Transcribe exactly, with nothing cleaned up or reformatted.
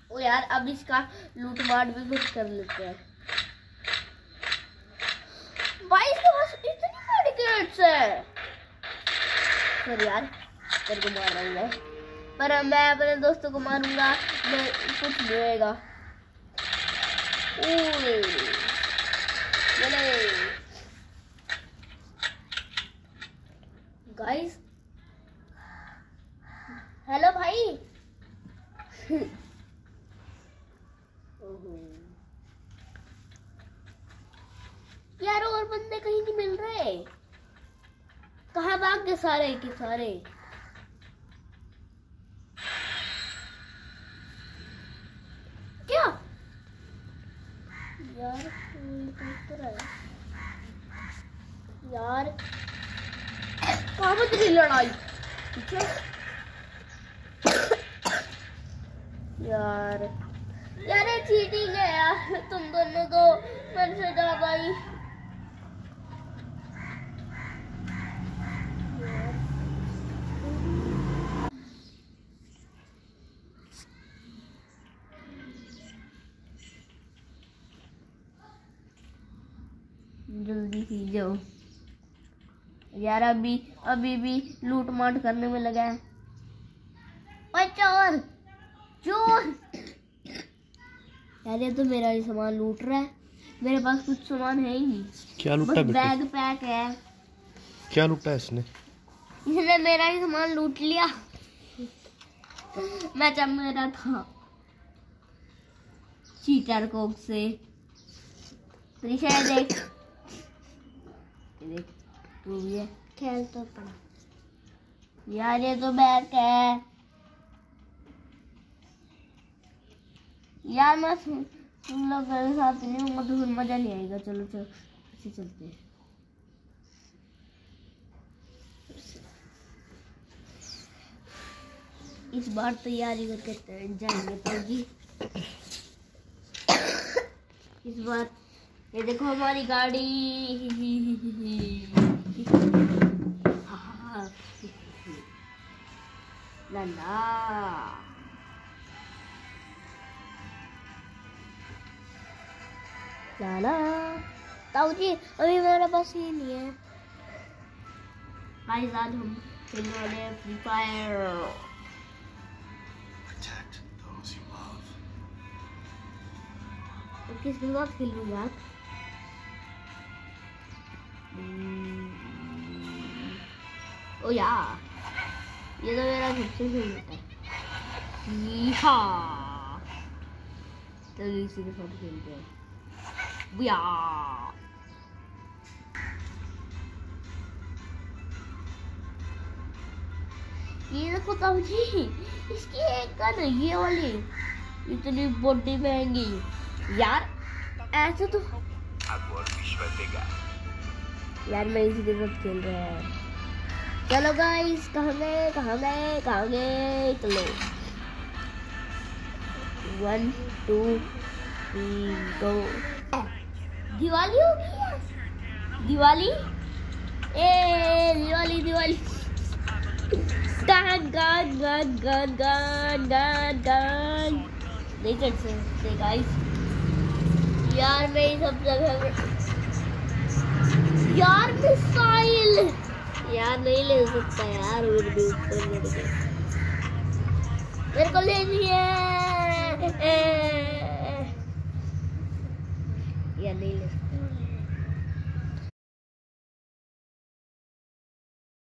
ओ यार अब इसका लूट मार भी कुछ कर लेते हैं। भाई इसके पास इतनी मेडिकेट्स है। सर यार तेरे को मार रहा हूँ मैं, पर मैं अपने दोस्तों को मारूंगा, मैं कुछ नहीं होएगा। गाइस हेलो भाई। यार और बंदे कहीं नहीं मिल रहे, कहाँ भाग गए सारे के सारे। क्या यार यार कहाँ पर तेरी लड़ाई यार। यार ये चीटिंग है यार, तुम दोनों तो मेरे से ज्यादा ही। जल्दी ही जाओ यार, अभी अभी भी लूट माट करने में लगा है। ओए चोर चोर यार, ये तो मेरा ही सामान लूट रहा है, मेरे पास कुछ सामान है ही नहीं। क्या लूटा? बैग पैक है। क्या लूटा इसने? इसने मेरा ही सामान लूट लिया। मैं जब मेरा था चीटर कोक से। देख देख तू ये खेल तो पड़ा यार, ये तो बैग है यार। मैं तुम लोग मेरे साथ नहीं होंगे तो फिर मजा नहीं आएगा। चलो चलो ऐसे चलते हैं। इस बार तैयारी करके जाएंगे तो जी। इस बार ये देखो हमारी गाड़ी। लाला लाला ताऊ जी अभी हमारे पास ये नहीं है। गाइस आज हम खेलने वाले हैं फ्री फायर। किसके साथ खेल रही यार? ओ यार ये तो मेरा सबसे फेवरेट है। हाँ चलो इसी के साथ खेलते हैं। बुया ये देखो ताऊ जी, इसकी एक गन ये वाली इतनी बड़ी महंगी यार। ऐसे तो यार मैं इसी के साथ खेल रहा है। चलो गाइस कहाँ गए कहाँ गए कहाँ गए? चलो one two three go. Diwali हो गई है। दिवाली ए Diwali Diwali. Gun gun gun gun gun gun gun नहीं चढ़ सकते गाइस यार। मैं सब जगह यार मिसाइल यार नहीं ले सकता यार। और भी ऊपर मेरे को ले लिए यार, नहीं ले सकता।